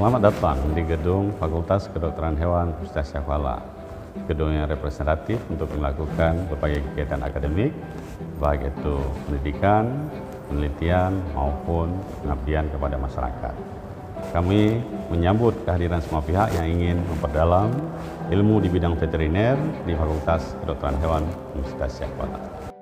Selamat datang di gedung Fakultas Kedokteran Hewan Universitas Syah Kuala. Gedung yang representatif untuk melakukan berbagai kegiatan akademik, baik itu pendidikan, penelitian, maupun pengabdian kepada masyarakat. Kami menyambut kehadiran semua pihak yang ingin memperdalam ilmu di bidang veteriner di Fakultas Kedokteran Hewan Universitas Syah Kuala.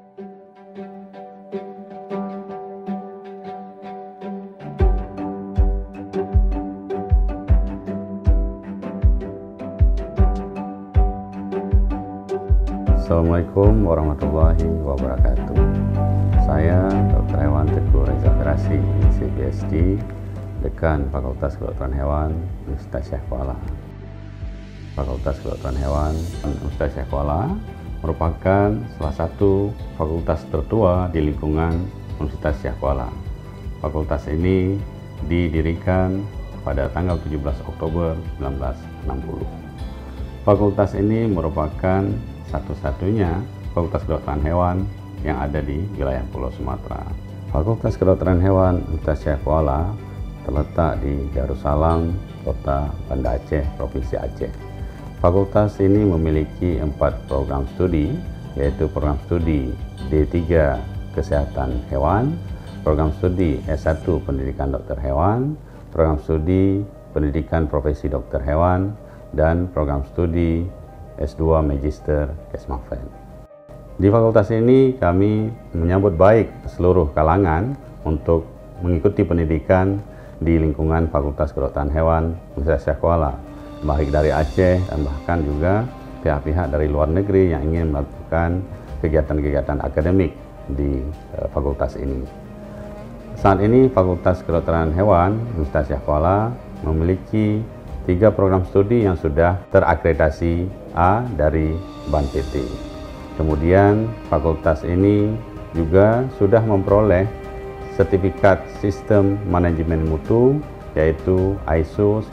Assalamualaikum warahmatullahi wabarakatuh. Saya Dr. Hewan Teguh Reza Firasi, CPSD, Dekan Fakultas Kedokteran Hewan Universitas Syah Kuala. Fakultas Kedokteran Hewan Universitas Syah Kuala merupakan salah satu fakultas tertua di lingkungan Universitas Syah Kuala. Fakultas ini didirikan pada tanggal 17 Oktober 1960. Fakultas ini merupakan satu-satunya Fakultas Kedokteran Hewan yang ada di wilayah Pulau Sumatera. Fakultas Kedokteran Hewan Universitas Syah Kuala terletak di Darussalam, Kota Banda Aceh, Provinsi Aceh. Fakultas ini memiliki 4 program studi, yaitu program studi D3 Kesehatan Hewan, program studi S1 Pendidikan Dokter Hewan, program studi Pendidikan Profesi Dokter Hewan, dan program studi S2 Magister Kesmafed. Di fakultas ini kami menyambut baik seluruh kalangan untuk mengikuti pendidikan di lingkungan Fakultas Kedokteran Hewan Universitas Syah Kuala, baik dari Aceh dan bahkan juga pihak-pihak dari luar negeri yang ingin melakukan kegiatan-kegiatan akademik di fakultas ini. Saat ini Fakultas Kedokteran Hewan Universitas Syah Kuala memiliki 3 program studi yang sudah terakreditasi A dari BAN PT. Kemudian fakultas ini juga sudah memperoleh sertifikat sistem manajemen mutu yaitu ISO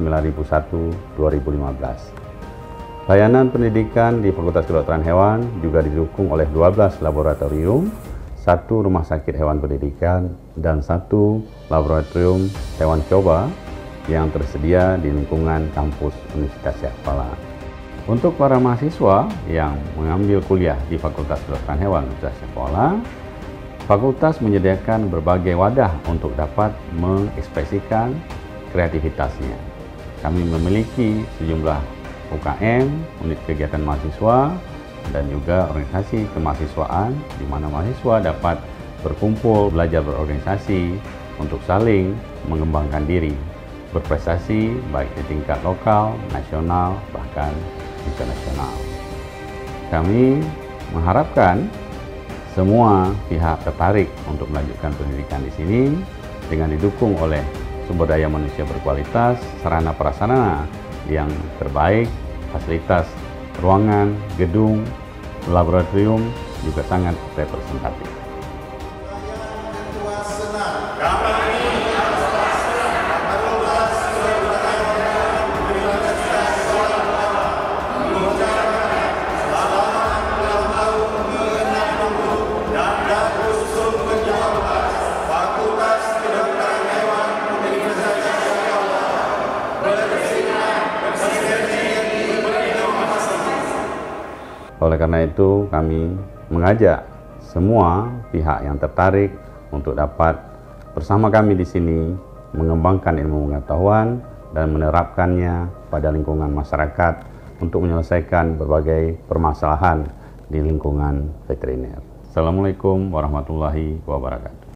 9001:2015. Layanan pendidikan di Fakultas Kedokteran Hewan juga didukung oleh 12 laboratorium, 1 rumah sakit hewan pendidikan, dan 1 laboratorium hewan coba yang tersedia di lingkungan kampus Universitas Syah Kuala. Untuk para mahasiswa yang mengambil kuliah di Fakultas Kedokteran Hewan Universitas Syah Kuala, fakultas menyediakan berbagai wadah untuk dapat mengekspresikan kreativitasnya. Kami memiliki sejumlah UKM, unit kegiatan mahasiswa, dan juga organisasi kemahasiswaan di mana mahasiswa dapat berkumpul, belajar berorganisasi untuk saling mengembangkan diri, berprestasi baik di tingkat lokal, nasional, bahkan internasional. Kami mengharapkan semua pihak tertarik untuk melanjutkan pendidikan di sini dengan didukung oleh sumber daya manusia berkualitas, sarana prasarana yang terbaik, fasilitas ruangan, gedung, laboratorium juga sangat representatif. Oleh karena itu, kami mengajak semua pihak yang tertarik untuk dapat bersama kami di sini mengembangkan ilmu pengetahuan dan menerapkannya pada lingkungan masyarakat untuk menyelesaikan berbagai permasalahan di lingkungan veteriner. Assalamualaikum warahmatullahi wabarakatuh.